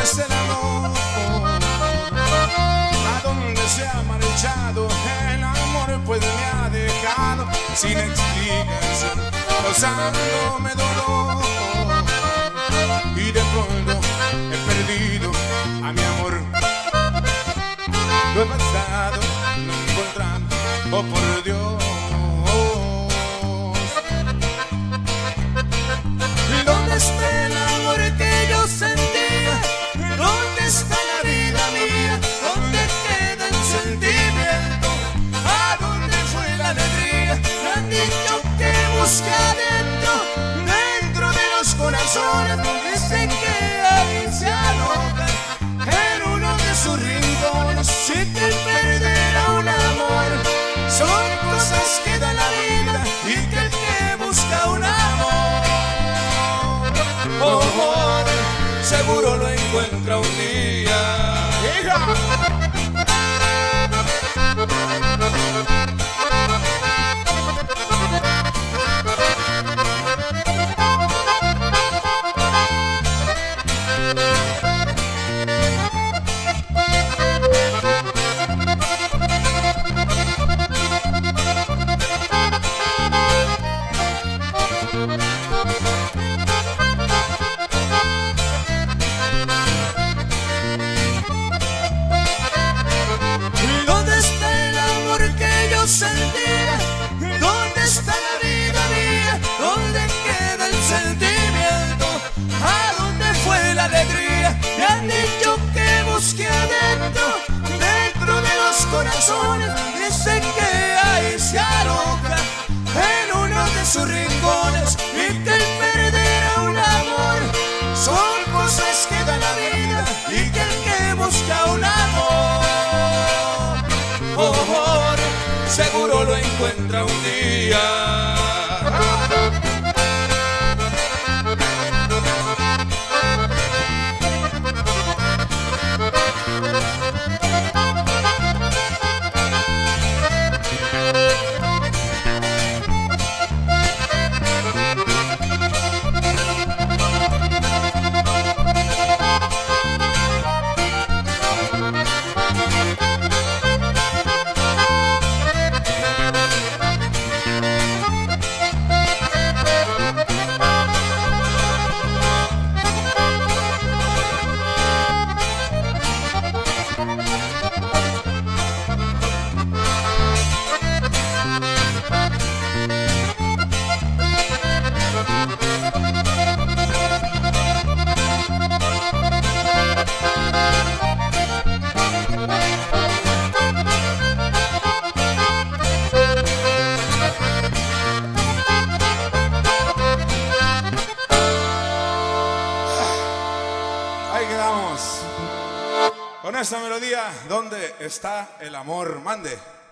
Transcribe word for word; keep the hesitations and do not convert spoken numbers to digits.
está el amor? ¿A dónde se ha marchado el amor? Pues me ha dejado sin explicación, causándome dolor. Y de pronto he perdido a mi amor. Lo he pasado no encontrando, oh por Dios. ¿Dónde está el amor que yo sentía? ¿Dónde está la vida mía? ¿Dónde queda el sentimiento? ¿A dónde fue la alegría? Me han dicho que busque adentro, dentro de los corazones. Dicen que ahí se aloja en uno de sus rincones. Si te perderá un amor, son cosas que da la vida, y que el que busca un amor, oh, oh, seguro lo encuentra un día. ¡Hija! ¿Dónde está el amor que yo sentía? ¿Dónde está la vida mía? ¿Dónde queda el sentimiento? ¿A dónde fue la alegría? Me han dicho que busque adentro, dentro de los corazones. Dicen que ahí se aloja en uno de sus rincones, y que el perder a un amor son cosas que da la vida, y que el que busca un amor, oh, oh, seguro lo encuentra un día. Ahí quedamos con esta melodía. ¿Dónde está el amor? Mande.